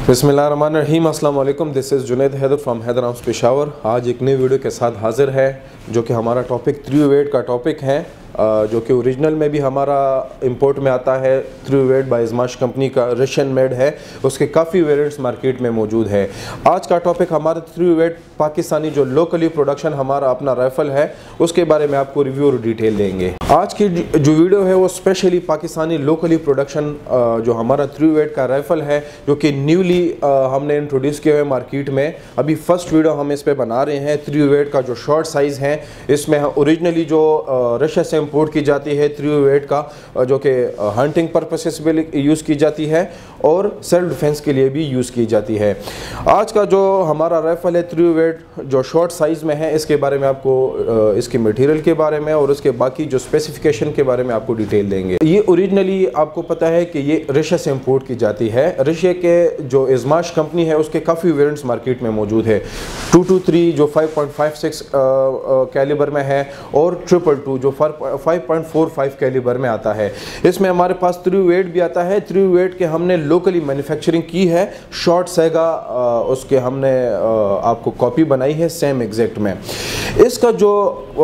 बिस्मिल्लाहिर्रहमानिर्रहीम, अस्सलाम वालेकुम। This is Junaid Haider from Haider Arms Peshawar. आज एक नई वीडियो के साथ हाजिर है जो कि हमारा टॉपिक 308 का टॉपिक है, जो कि ओरिजिनल में भी हमारा इंपोर्ट में आता है। 308 बाय इज़माश कंपनी का रशियन मेड है, उसके काफ़ी वेरिएंट्स मार्केट में मौजूद है। आज का टॉपिक हमारा 308 पाकिस्तानी जो लोकली प्रोडक्शन हमारा अपना राइफ़ल है उसके बारे में आपको रिव्यू और डिटेल देंगे। आज की जो वीडियो है वो स्पेशली पाकिस्तानी लोकली प्रोडक्शन जो हमारा 308 का राइफ़ल है जो कि न्यूली हमने इंट्रोड्यूस किया है मार्केट में। अभी फर्स्ट वीडियो हम इस पे बना रहे हैं। 308 का जो शॉर्ट साइज़ है इसमें ओरिजिनली जो रशिया से इंपोर्ट की जाती है 308 का, जो कि हंटिंग पर्पसेस में यूज़ की जाती है और सेल्फ डिफेंस के लिए भी यूज़ की जाती है। आज का जो हमारा राइफ़ल है 308 जो शॉर्ट साइज़ में है, इसके बारे में आपको इसके मटेरियल के बारे में और उसके बाकी जो स्पेसिफिकेशन के बारे में आपको डिटेल देंगे। ये ओरिजिनली आपको पता है कि ये रशिया से इंपोर्ट की जाती है। रशिया के जो इज़माश कंपनी है उसके काफ़ी वेरिएंट्स मार्केट में मौजूद है। 223 जो 5.56 कैलिबर में है और 222 जो 5.45 कैलिबर में आता है। इसमें हमारे पास 308 भी आता है। 308 के हमने लोकली मैन्युफैक्चरिंग की है। शॉर्ट सेगा उसके हमने आपको कॉपी बनाई है सेम एग्जैक्ट में। इसका जो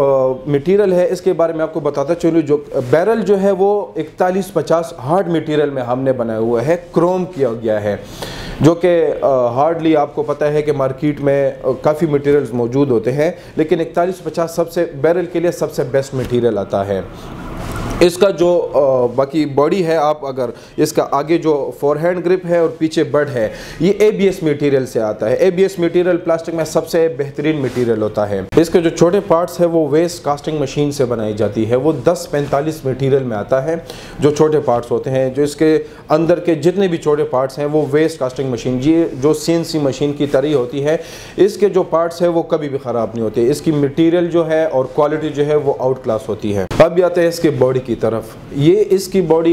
मटेरियल है इसके बारे में आपको बताता चलूँ। जो बैरल जो है वो 4150 हार्ड मटेरियल में हमने बनाया हुआ है, क्रोम किया गया है, जो कि हार्डली आपको पता है कि मार्केट में काफ़ी मटेरियल्स मौजूद होते हैं, लेकिन 4150 सबसे बैरल के लिए सबसे बेस्ट मटेरियल आता है। इसका जो बाकी बॉडी है, आप अगर इसका आगे जो फोरहैंड ग्रिप है और पीछे बड है, ये ABS मटेरियल से आता है। ABS मटेरियल प्लास्टिक में सबसे बेहतरीन मटेरियल होता है। इसके जो छोटे पार्ट्स है वो वेस्ट कास्टिंग मशीन से बनाई जाती है। वो 1045 मटेरियल में आता है। जो छोटे पार्ट्स होते हैं, जो इसके अंदर के जितने भी छोटे पार्ट्स हैं वो वेस्ट कास्टिंग मशीन, ये जो CNC मशीन की तरह होती है। इसके जो पार्ट्स है वो कभी भी ख़राब नहीं होते। इसकी मटेरियल जो है और क्वालिटी जो है वो आउट क्लास होती है। अब आते हैं इसके बॉडी की तरफ। ये इसकी बॉडी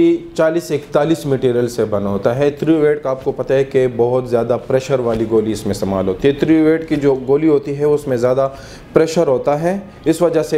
40-41 मटेरियल से बना होता है। 308 का आपको पता है कि बहुत ज़्यादा प्रेशर वाली गोली इसमें इस्तेमाल होती है। 308 की जो गोली होती है उसमें ज़्यादा प्रेशर होता है, इस वजह से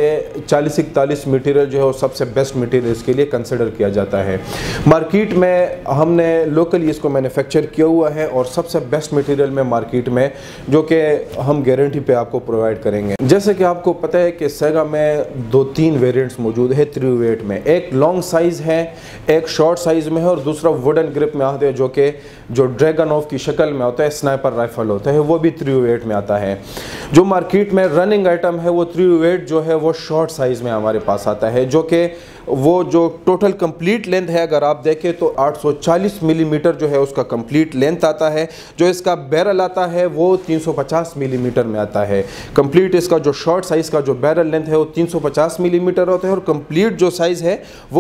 40-41 मटेरियल जो है वो सबसे बेस्ट मटेरियल इसके लिए कंसिडर किया जाता है। मार्केट में हमने लोकली इसको मैन्युफैक्चर किया हुआ है और सबसे बेस्ट मटेरियल में मार्केट में, जो कि हम गारंटी पे आपको प्रोवाइड करेंगे। जैसे कि आपको पता है कि सेगा में 2-3 वेरिएंट्स मौजूद है 308 में। एक लॉन्ग साइज़ है, एक शॉर्ट साइज़ में है और दूसरा वुडन ग्रिप में आता है, जो कि जो ड्रैगन ऑफ की शक्ल में होता है, स्नाइपर राइफल होता है, वो भी 308 में आता है। जो मार्केट में रनिंग आइटम है वो 308 जो है वो शॉर्ट साइज़ में हमारे पास आता है, जो कि वो जो टोटल कंप्लीट लेंथ है अगर आप देखें तो 840 मिलीमीटर जो है उसका कंप्लीट लेंथ आता है। जो इसका बैरल आता है वो 350 मिलीमीटर में आता है। कंप्लीट इसका जो शॉर्ट साइज़ का जो बैरल लेंथ है वो 350 मिलीमीटर होता है और कंप्लीट जो साइज़ है वो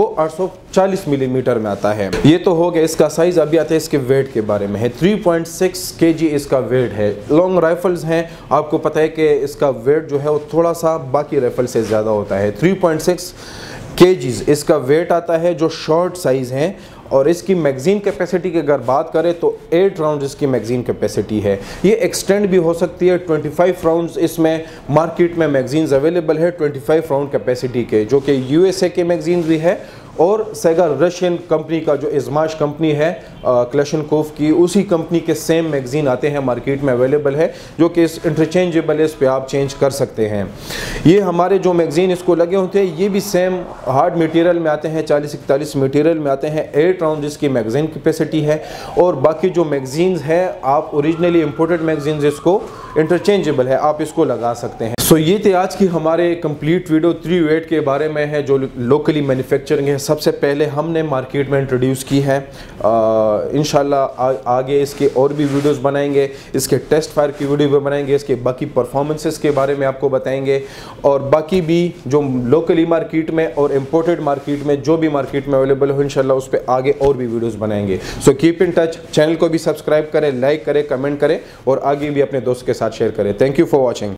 840 मिलीमीटर में आता है। ये तो हो गया इसका साइज़। अभी आते हैं इसके वेट के बारे में है। 3.6 kg इसका वेट है। लॉन्ग राइफल्स हैं, आपको पता है कि इसका वेट जो है वो थोड़ा सा बाकी राइफल से ज़्यादा होता है। 3.6 kg इसका वेट आता है जो शॉर्ट साइज़ है। और इसकी मैगज़ीन कैपेसिटी की अगर बात करें तो 8 राउंड इसकी मैगज़ीन कैपेसिटी है। ये एक्सटेंड भी हो सकती है। 25 राउंड्स इसमें मार्केट में मैगज़ीन्स अवेलेबल है 25 राउंड कैपेसिटी के, जो कि USA के मैगज़ीन भी है और सेगा रशियन कंपनी का जो इज़माश कंपनी है क्लैशनकोफ की, उसी कंपनी के सेम मैगज़ीन आते हैं मार्केट में अवेलेबल है, जो कि इस इंटरचेंजेबल है, इस पे आप चेंज कर सकते हैं। ये हमारे जो मैगज़ीन इसको लगे होते हैं ये भी सेम हार्ड मटेरियल में आते हैं, 40-41 मटेरियल में आते हैं। 8 राउंड इसकी मैगज़ीन कैपेसिटी है और बाकी जो मैगज़ीन्स है आप ओरिजिनली इम्पोर्टेड मैगज़ीन्स इसको इंटरचेंजेबल है, आप इसको लगा सकते हैं। सो ये थे आज की हमारे कंप्लीट वीडियो 308 के बारे में है जो लोकली मैन्युफैक्चरिंग है। सबसे पहले हमने मार्केट में इंट्रोड्यूस की है। इंशाल्लाह आगे इसके और भी वीडियोस बनाएंगे, इसके टेस्ट फायर की वीडियो भी बनाएंगे, इसके बाकी परफॉर्मेंसेस के बारे में आपको बताएंगे और बाकी भी जो लोकली मार्केट में और इम्पोर्टेड मार्केट में जो भी मार्केट में अवेलेबल हो इंशाल्लाह उस पर आगे और भी वीडियोस बनाएंगे। So keep in touch. Channel को भी सब्सक्राइब करें, लाइक करें, कमेंट करें और आगे भी अपने दोस्त के साथ शेयर करें। Thank you for watching.